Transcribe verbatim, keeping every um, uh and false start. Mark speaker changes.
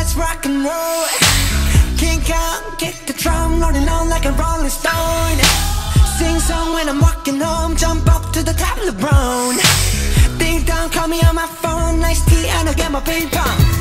Speaker 1: let's rock and roll. King Kong, kick the drum, rolling on like a rolling stone. Sing song when I'm walking home, jump up to the top of the brown. Ding dong, call me on my phone, nice tea and I'll get my ping pong.